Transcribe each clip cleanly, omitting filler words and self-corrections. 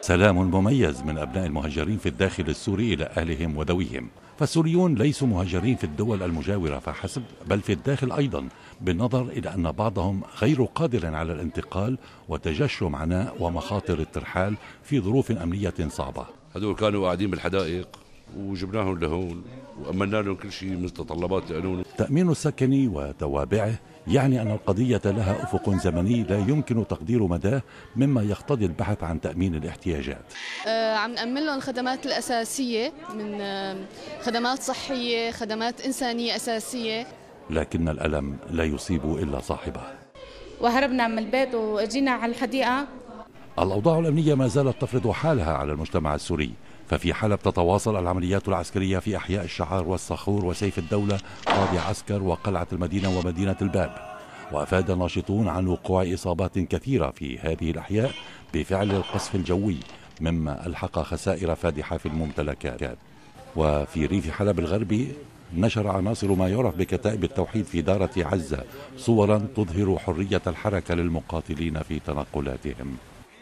سلام مميز من أبناء المهجرين في الداخل السوري إلى أهلهم وذويهم. فالسوريون ليسوا مهجرين في الدول المجاورة فحسب، بل في الداخل أيضا، بالنظر إلى أن بعضهم غير قادر على الانتقال وتجشم عناء ومخاطر الترحال في ظروف أمنية صعبة. هذول كانوا قاعدين بالحدائق وجبناهم لهون وأمنا لهم كل شيء من متطلبات لهم. تأمين السكن وتوابعه يعني أن القضية لها أفق زمني لا يمكن تقدير مداه، مما يقتضي البحث عن تأمين الاحتياجات. عم نأمن لهم الخدمات الأساسية من خدمات صحية، خدمات إنسانية أساسية. لكن الألم لا يصيب إلا صاحبه. وهربنا من البيت وأجينا على الحديقة. الأوضاع الأمنية ما زالت تفرض حالها على المجتمع السوري، ففي حلب تتواصل العمليات العسكرية في أحياء الشعار والصخور وسيف الدولة، قاضي عسكر، وقلعة المدينة ومدينة الباب. وأفاد الناشطون عن وقوع إصابات كثيرة في هذه الأحياء بفعل القصف الجوي، مما ألحق خسائر فادحة في الممتلكات. وفي ريف حلب الغربي نشر عناصر ما يعرف بكتائب التوحيد في دارة عزة صورا تظهر حرية الحركة للمقاتلين في تنقلاتهم.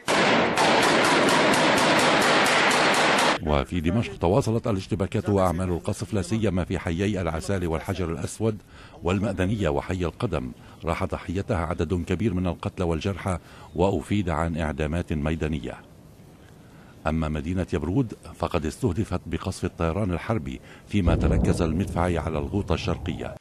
وفي دمشق تواصلت الاشتباكات وأعمال القصف، لا سيما في حيي العسال والحجر الأسود والمأذنية وحي القدم. راح ضحيتها عدد كبير من القتلى والجرحى، وأفيد عن إعدامات ميدانية. أما مدينة يبرود فقد استهدفت بقصف الطيران الحربي، فيما تركز المدفعي على الغوطة الشرقية.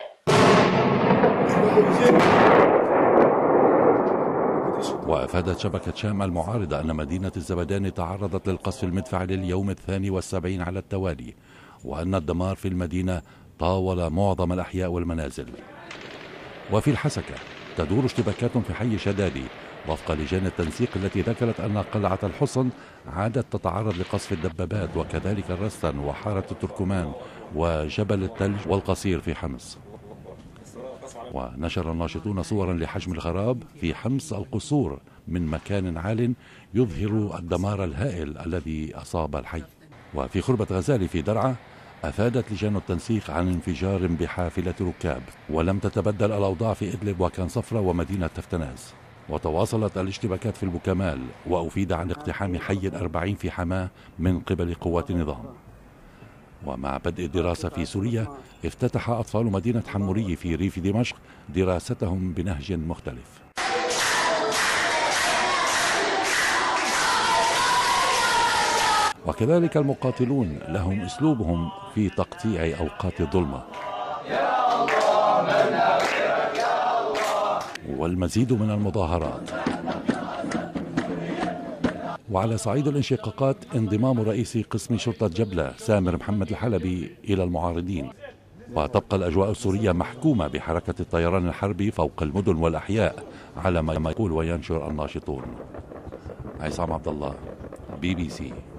وأفادت شبكة شام المعارضة أن مدينة الزبدان تعرضت للقصف المدفعي لليوم 72 على التوالي، وأن الدمار في المدينة طاول معظم الأحياء والمنازل. وفي الحسكة تدور اشتباكات في حي شدادي، وفق لجان التنسيق التي ذكرت أن قلعة الحصن عادت تتعرض لقصف الدبابات، وكذلك الرستن وحارة التركمان وجبل الثلج والقصير في حمص. ونشر الناشطون صورا لحجم الخراب في حمص القصور من مكان عال يظهر الدمار الهائل الذي أصاب الحي. وفي خربة غزالي في درعا أفادت لجان التنسيق عن انفجار بحافلة ركاب، ولم تتبدل الأوضاع في إدلب وكان صفرة ومدينة تفتناز. وتواصلت الاشتباكات في البوكمال، وأفيد عن اقتحام حي الأربعين في حماة من قبل قوات النظام. ومع بدء الدراسة في سوريا افتتح أطفال مدينة حموري في ريف دمشق دراستهم بنهج مختلف. وكذلك المقاتلون لهم أسلوبهم في تقطيع أوقات الظلمة. والمزيد من المظاهرات. وعلى صعيد الانشقاقات انضمام رئيس قسم شرطة جبلة سامر محمد الحلبي إلى المعارضين. وتبقى الأجواء السورية محكومة بحركة الطيران الحربي فوق المدن والأحياء على ما يقول وينشر الناشطون. عصام عبد الله، BBC.